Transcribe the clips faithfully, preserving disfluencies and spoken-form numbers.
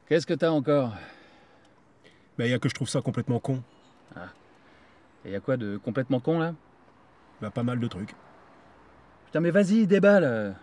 Qu'est-ce que t'as encore? Bah, y a que je trouve ça complètement con. Ah. Et y a quoi de complètement con, là? Bah, pas mal de trucs. Putain, mais vas-y, déballe.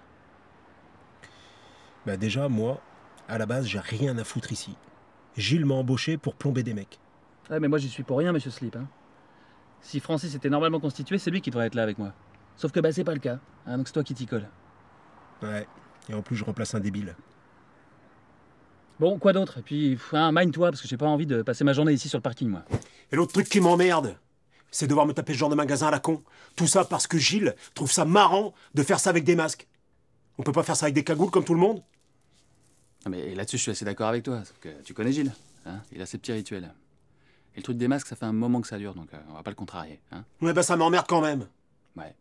Bah, déjà, moi, à la base, j'ai rien à foutre ici. Gilles m'a embauché pour plomber des mecs. Ouais, mais moi, j'y suis pour rien, monsieur Slip, hein. Si Francis était normalement constitué, c'est lui qui devrait être là avec moi. Sauf que, bah, c'est pas le cas. Hein, donc c'est toi qui t'y colle. Ouais. Et en plus, je remplace un débile. Bon, quoi d'autre? Et puis, hein, mine-toi, parce que j'ai pas envie de passer ma journée ici sur le parking, moi. Et l'autre truc qui m'emmerde, c'est devoir me taper ce genre de magasin à la con. Tout ça parce que Gilles trouve ça marrant de faire ça avec des masques. On peut pas faire ça avec des cagoules comme tout le monde? Non, mais là-dessus, je suis assez d'accord avec toi. Parce que tu connais Gilles, hein? Il a ses petits rituels. Et le truc des masques, ça fait un moment que ça dure, donc euh, on va pas le contrarier, hein? Ouais, bah ça m'emmerde quand même. Ouais.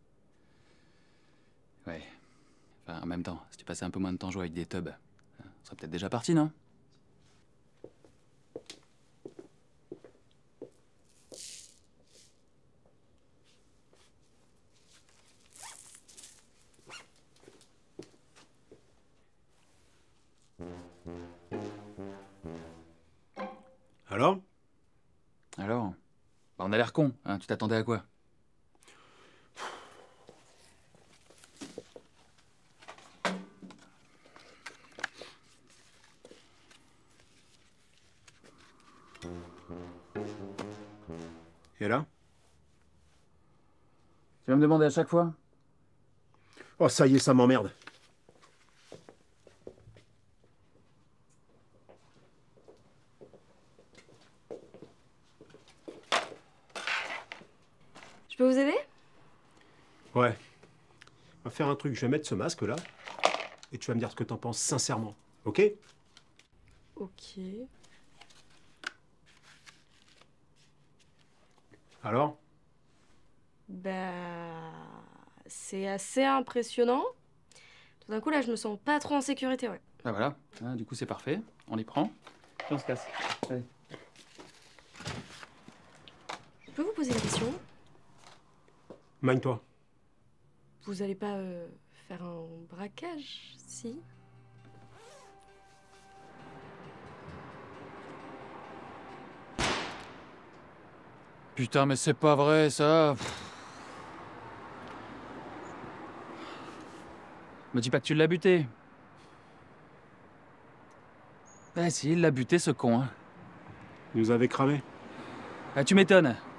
Ouais. Enfin, en même temps, si tu passais un peu moins de temps jouer avec des tubs, hein, on serait peut-être déjà parti, non? Alors? Alors? Bah, on a l'air con, hein? Tu t'attendais à quoi? Et là? Tu vas me demander à chaque fois? Oh, ça y est, ça m'emmerde. Je peux vous aider? Ouais. On va faire un truc, je vais mettre ce masque là, et tu vas me dire ce que t'en penses sincèrement, ok? Ok. Alors? Bah... C'est assez impressionnant. Tout d'un coup, là, je me sens pas trop en sécurité, ouais. Bah voilà, hein, du coup c'est parfait, on les prend, et on se casse. Allez. Je peux vous poser une question? Mine-toi. Vous allez pas euh, faire un braquage, si? Putain, mais c'est pas vrai, ça. Me dis pas que tu l'as buté. Eh si, il l'a buté, ce con, hein. Il nous avait cramé. Ah, tu m'étonnes.